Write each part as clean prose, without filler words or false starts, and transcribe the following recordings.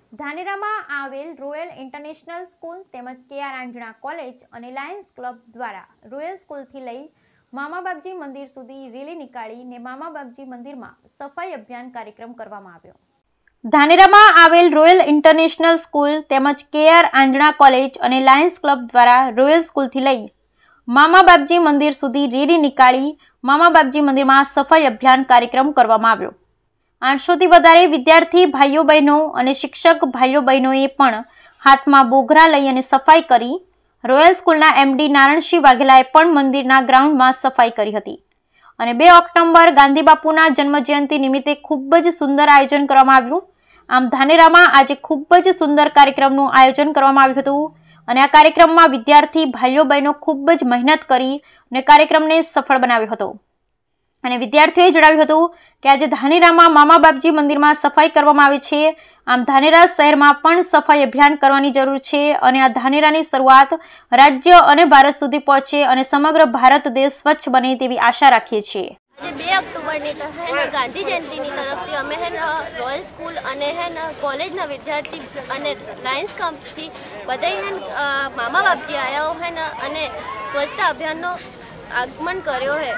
ધાનેરામાં આવેલ royal international school તેમજ KR Anjana college અને લાયન્સ ક્લબ દ્વારા રોયલ સ્કૂલથી લઈ મામા બાપજી મંદિર સુધી રેલી નીકાળીને મામા બાપજી મંદિરમાં સફાઈ અભિયાન કાર્યક્રમ કરવામાં આવ્યો। ધાનેરામાં આવેલ રોયલ ઇન્ટરનેશનલ સ્કૂલ તેમજ કેઆર આંજણા કોલેજ અને લાયન્સ ક્લબ દ્વારા રોયલ સ્કૂલથી લઈ મામા બાપજી મંદિર સુધી રેલી નીકાળી મામા બાપજી મંદિરમાં સફાઈ અભિયાન કાર્યક્રમ કરવામાં આવ્યો। 800 થી વધારે વિદ્યાર્થી ભાઈઓ બહેનો અને શિક્ષક ભાઈઓ બહેનોએ પણ હાથમાં બોઘરા લઈ અને સફાઈ કરી। રોયલ સ્કૂલના એમડી નારણસિંહ વાઘેલાએ પણ મંદિરના ગ્રાઉન્ડમાં સફાઈ કરી હતી અને 2 ઓક્ટોબર ગાંધી બાપુના જન્મજયંતિ નિમિત્તે ખૂબ જ સુંદર આયોજન કરવામાં આવ્યું। આમ ધાનેરામાં આજે ખૂબ જ સુંદર કાર્યક્રમનું આયોજન કરવામાં આવ્યું હતું અને આ કાર્યક્રમમાં વિદ્યાર્થી ભાઈઓ બહેનો ખૂબ જ મહેનત કરી અને કાર્યક્રમને સફળ બનાવ્યો હતો અને વિદ્યાર્થીઓએ જણાવ્યું હતું કે આજે ધાનેરામાં મામા બાપજી મંદિરમાં સફાઈ કરવામાં આવે છે। આમ ધાનેરા શહેરમાં પણ સફાઈ અભિયાન કરવાની જરૂર છે અને આ ધાનેરાની શરૂઆત રાજ્ય અને ભારત સુધી પહોંચે અને સમગ્ર ભારત દેશ સ્વચ્છ બને તેવી આશા રાખીએ છીએ। આજે 2 ઓક્ટોબરની है गांधी जयंती तरफ अमे है रॉयल स्कूल અને कॉलेज विद्यार्थी અને लायन्स क्लब थी बधाई है मामा बापजी आया है અને स्वच्छता अभियान आगमन કર્યો है।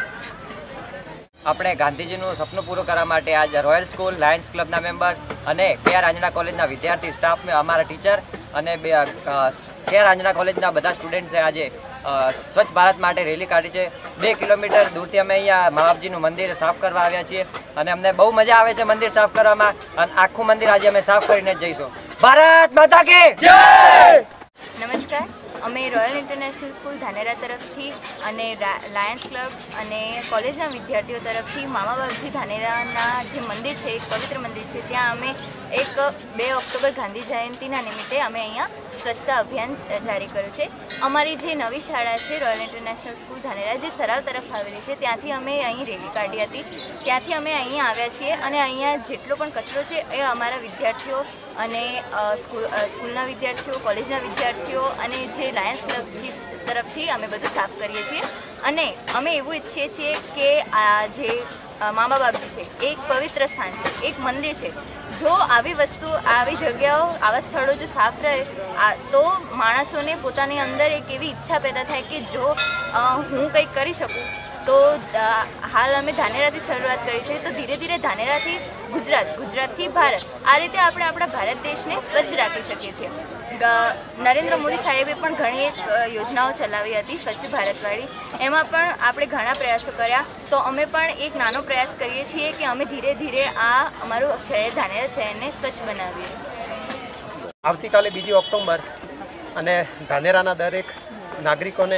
આપણે ગાંધીજીનું સપનું પૂરું કરવા માટે આજ રોયલ સ્કૂલ લાયન્સ ક્લબના મેમ્બર અને કેઆર આંજણા કોલેજના વિદ્યાર્થી સ્ટાફ અમારા ટીચર અને કેઆર આંજણા કોલેજના બધા સ્ટુડન્ટ્સે આજે સ્વચ્છ ભારત માટે રેલી કાઢી છે। 2 કિલોમીટર દૂરથી અમે અહીંયા મા બાપજીનું મંદિર સાફ કરવા આવ્યા છીએ અને અમને બહુ મજા આવે છે મંદિર સાફ કરવામાં અને આખું મંદિર આજે અમે સાફ કરીને જ જઈશું। ભારત માતા કી જય। નમસ્કાર, અમે રોયલ ઇન્ટરનેશનલ સ્કૂલ ધાનેરા તરફથી અને લાયન્સ ક્લબ અને કોલેજના વિદ્યાર્થીઓ તરફથી મામા બાપજી ધાનેરાના જે મંદિર છે એક પવિત્ર મંદિર છે ત્યાં અમે એક 2 ઓક્ટોબર ગાંધી જયંતિના નિમિત્તે અમે અહીંયા સ્વચ્છતા અભિયાન જારી કર્યું છે। અમારી જે નવી શાળા છે રોયલ ઇન્ટરનેશનલ સ્કૂલ ધાનેરા જે સરાવ તરફ આવેલી છે ત્યાંથી અમે અહીં રેલી કાઢી હતી। ત્યાંથી અમે અહીંયા આવ્યા છીએ અને અહીંયા જેટલો પણ કચરો છે એ અમારા વિદ્યાર્થીઓ અને સ્કૂલના વિદ્યાર્થીઓ કોલેજના વિદ્યાર્થીઓ અને જે લાયન્સ ક્લબ તરફથી અમે બધું સાફ કરીએ છીએ અને અમે એવું ઈચ્છીએ છીએ કે આ જે મામા બાપજી છે એક પવિત્ર સ્થાન છે, એક મંદિર છે। જો આવી વસ્તુ આવી જગ્યાઓ આવા સ્થળો જો સાફ રહે તો માણસોને પોતાની અંદર એક એવી ઈચ્છા પેદા થાય કે જો હું કંઈક કરી શકું તો હાલ અમે ધાનેરાથી શરૂઆત કરી છે તો ધીરે ધીરે ધાનેરાથી ગુજરાતથી ભારત આ રીતે આપણે આપણા ભારત દેશને સ્વચ્છ રાખી શકીએ છીએ। નરેન્દ્ર મોદી સાહેબે પણ ઘણી એક યોજનાઓ ચલાવી હતી સ્વચ્છ ભારતવાળી, એમાં પણ આપણે ઘણા પ્રયાસો કર્યા તો અમે પણ એક નાનો પ્રયાસ કરીએ છીએ કે અમે ધીરે ધીરે આ અમારું શહેર ધાનેરા શહેરને સ્વચ્છ બનાવીએ। આવતીકાલે 2 ઓક્ટોબર અને ધાનેરાના દરેક નાગરિકોને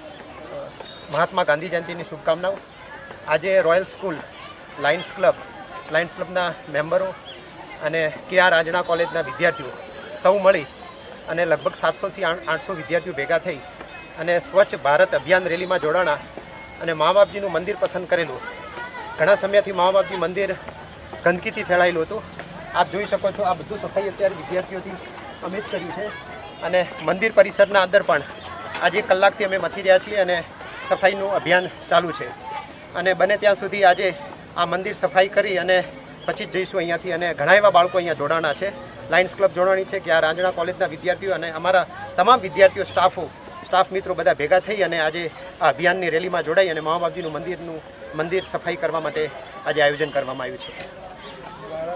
મહાત્મા ગાંધી જયંતિની શુભકામનાઓ। આજે રોયલ સ્કૂલ લાયન્સ ક્લબના મેમ્બરો અને કેઆર આંજણા કોલેજના વિદ્યાર્થીઓ સૌ મળી અને લગભગ 700 થી 800 વિદ્યાર્થીઓ ભેગા થઈ અને સ્વચ્છ ભારત અભિયાન રેલીમાં જોડાણા અને મા બાપજીનું મંદિર પસંદ કરેલું। ઘણા સમયથી મા બાપજી મંદિર ગંદકીથી ફેલાયેલું હતું। આપ જોઈ શકો છો આ બધું સફાઈ અત્યારે વિદ્યાર્થીઓથી અમે જ કર્યું છે અને મંદિર પરિસરના અંદર પણ આજે 1 કલાકથી અમે મથી રહ્યા છીએ અને સફાઈનું અભિયાન ચાલુ છે અને બને ત્યાં સુધી આજે આ મંદિર સફાઈ કરી અને પછી જ જઈશું અહીંયાથી અને ઘણા એવા બાળકો અહીંયા જોડાણા છે। લાયન્સ ક્લબ જોડાણી છે કે આ આંજણા કોલેજના વિદ્યાર્થીઓ અને અમારા તમામ વિદ્યાર્થીઓ સ્ટાફ મિત્રો બધા ભેગા થઈ અને આજે આ અભિયાનની રેલીમાં જોડાઈ અને મા બાપજીનું મંદિર સફાઈ કરવા માટે આજે આયોજન કરવામાં આવ્યું છે।